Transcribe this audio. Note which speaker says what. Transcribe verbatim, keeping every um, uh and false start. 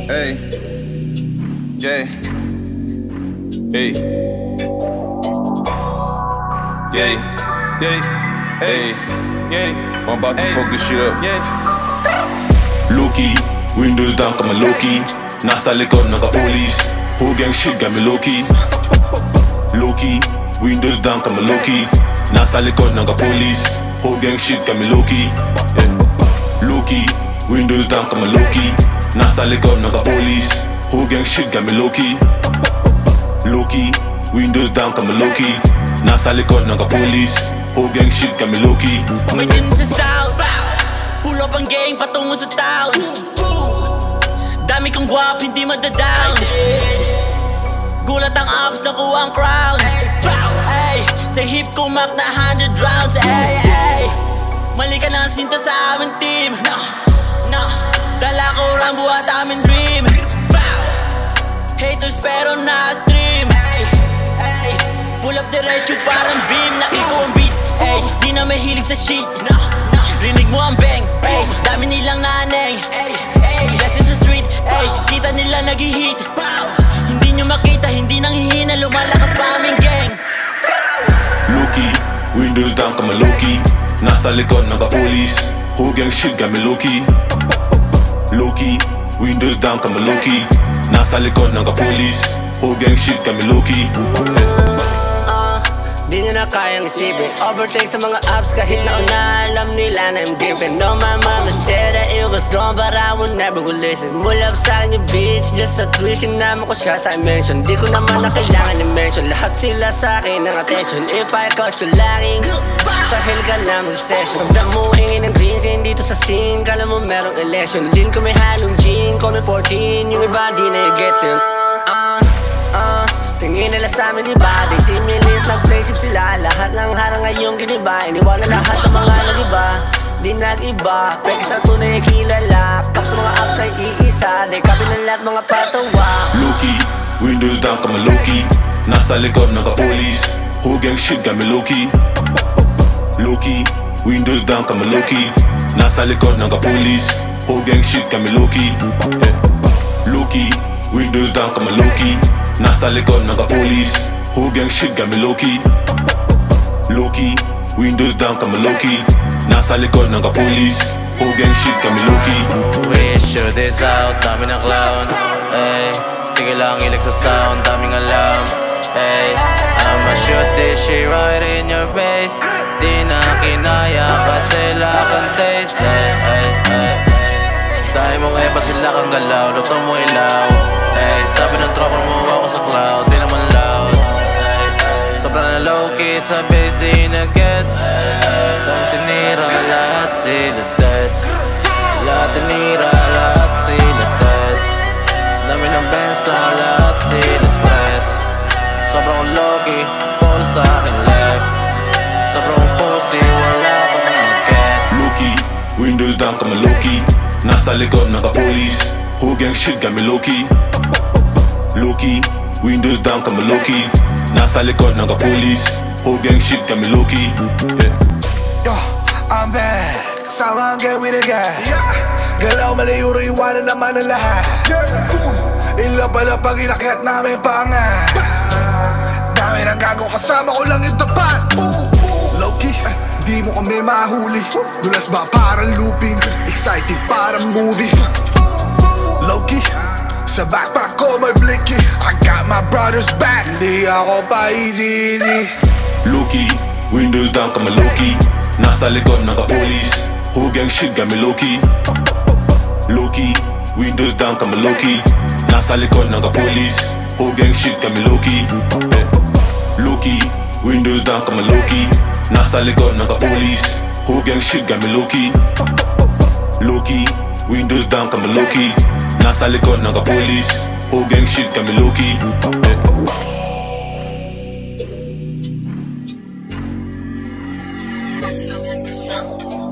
Speaker 1: Hey, yeah, hey, yeah, yeah, hey, yeah. I'm about to hey. fuck this shit up. Yeah.
Speaker 2: Low-key, windows down kama low-key. Nasa likod naka-police. Whole gang shit got me low-key. Low-key, windows down kama low-key. Nasa likod naka-police. Whole gang shit got me low-key. Yeah. Low-key, windows down kama low-key. Nasa likod naka-police. Whole gang shit got me low-key. Low-key, windows down kama low-key. Nasa likod naka-police. Whole gang shit got me low-key.
Speaker 3: May din sa south, pull up ang gang patungo sa town. Dami kong guwap, hindi madadown. Gulat ang ups, nakuha ang crown. Ay, sa hip ko mak na hundred rounds. Ay, ay, mali ka lang sinta sa aming team. No, no, dala ko rambo at aming dream. Haters pero na-stream. Ay, ay, pull up diretso parang beam. Nakiko ang beat, ay, di na mahilig sa shit. No, no, rinig mo ang bang, ay, dami nilang naneng. Ay, ay, blessings sa street, ay, kita nila nag-hit. Hindi nyo makita, hindi nang hihina, lumalakas pa aming gang.
Speaker 2: Low-key, windows down kama low-key. Nasa likod naka-police. Whole gang shit got me low-key. Low-key, windows down kama low-key. Nasa likod naka-police. Whole gang shit got me low-key.
Speaker 4: Di nyo na kayang isipin. Overtake sa mga apps kahit na una. Alam nila na I'm different. No, my mama said that it was wrong, but I would never will listen. Mula sa akin yung bitch, just a tuition naman ko siya sa mention. Di ko naman na kailangan i-mention. Lahat sila sa akin ng attention. If I caught you lacking, sa hell ka na mag-session. Ramdam mo hingin ng greens, dito sa scene. Kala mo merong election. Lin ko may halong gin, call me fourteen. Yung iba di na i-gets yun. Ah, ah, tingin nila sa amin iba. They see me lit, nag-playsip sila. Lahat ng harang ngayong giniba. Iniwanan lahat ng mga nag-iba. Di nag-iba, peke sa tunay kilala. Kap sa mga apps ay iisa. They copy ng lahat mga patawa.
Speaker 2: Low-key, windows down kama low-key. Nasa likod naka-police. Whole gang shit got me low-key. Low-key, windows down kama low-key. Nasa likod naka-police. Whole gang shit got me low-key. Yeah. Low-key, windows down kama low-key. Nasa likod naka-police. Whole gang shit got me low-key. Low-key, windows down kama low-key. Nasa likod naka-police. Whole gang shit got me low-key.
Speaker 5: We shoot this out, dami ng clown. Ay, sige lang ilig sa sound, daming alam. Ay, I'ma shoot this shit right in your face. Di na kinaya kasi lack ang taste. Ay, ay, ay, dahil mong epa sila kang galaw, luto mo ilaw. Ay, sabi ng tropa mo ako sa cloud, di naman loud. Sobrang na low-key sa base, di na gets. Dahil tinira lahat sila deads. Lahat tinira, lahat sila deads. Dami ng bands na lahat sila stress. Sobrang low-key, Paul sa akin left. Sobrang pussy, wala ka na mag-get.
Speaker 2: Low-key, windows down kama low-key. Nasa likod naka-police. Whole gang shit got me low-key. Low-key, windows down kama low-key. Nasa likod naka-police. Whole gang shit got me low-key. Yeah.
Speaker 6: Yo, I'm back. Kasama ang gang with a guy. Galaw malayo rin iwanan naman ang lahat. Ilabala pag inakyat namin pangan. Dami ng gago kasama ko lang yung tapat. Low-key, di mo kami mahuli. Dulas ba parang looping, excited parang movie. Low-key, sa backpack ko may blicky. I got my brother's back. Di ako pa easy easy.
Speaker 2: Low-key, windows down kama low-key. Nasa likod naka-police. Whole gang shit got me low-key. Low-key, windows down kama low-key. Nasa likod naka-police. Whole gang shit got me low-key. Yeah. Low-key, windows down kama low-key. Nasa likod naka-police. Whole gang shit got me low-key. Low-key, windows down kama low-key. Nasa likod naka-police. Whole gang shit got me low-key. Yeah.